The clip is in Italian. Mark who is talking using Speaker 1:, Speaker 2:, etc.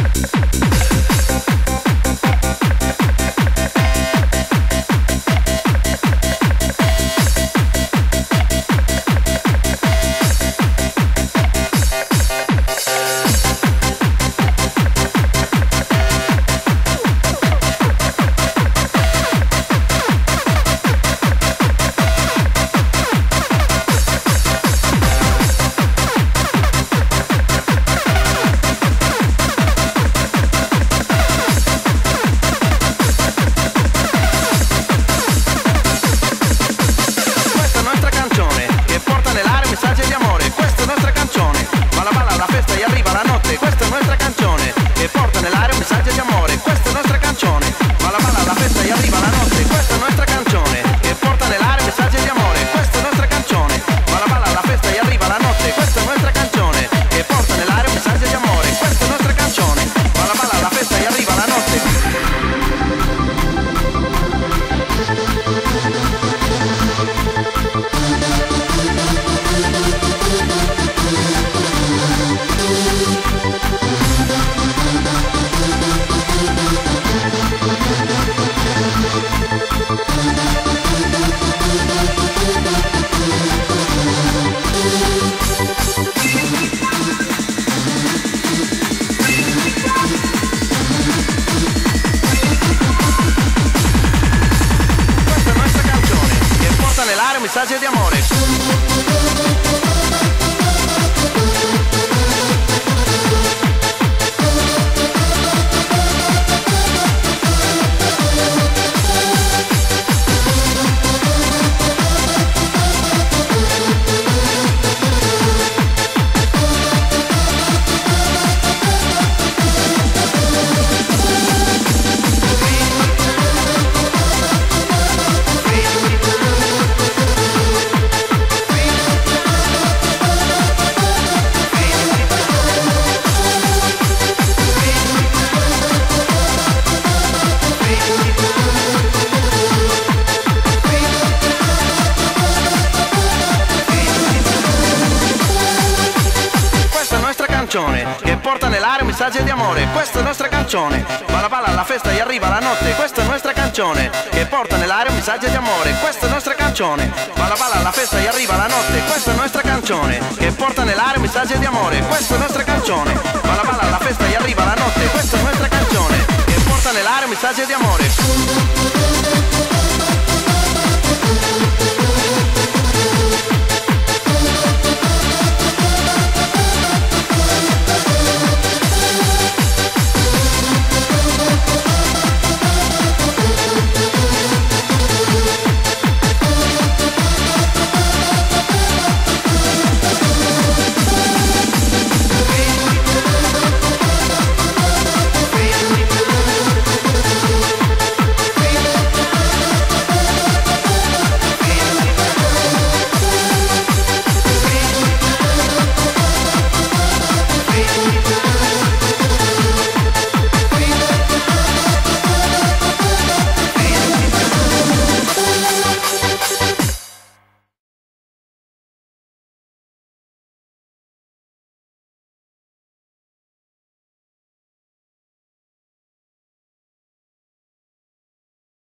Speaker 1: messaggi di amore. Che porta nell'aria un messaggio di amore. Questa è nostra canzone. Balla balla alla festa e arriva la notte. Questa è nostra canzone. Che porta nell'aria un messaggio di amore. Questa è nostra canzone. Balla balla alla festa e arriva la notte. Questa è nostra canzone. Che porta nell'aria un messaggio di amore. Questa è nostra canzone. Balla balla alla festa e arriva la notte. Questa è nostra canzone. Che porta nell'aria un messaggio di amore.